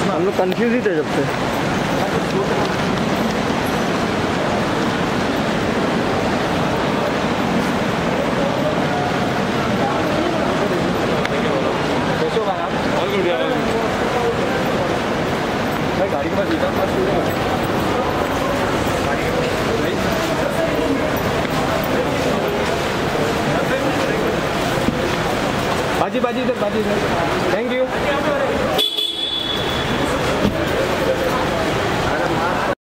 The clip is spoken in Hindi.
हम लोग कंफ्यूज ही थे जब से। कैसे होगा आप? भाई गाड़ी के पास जीता बाजी बाजी इधर, बाजी इधर। Thank you.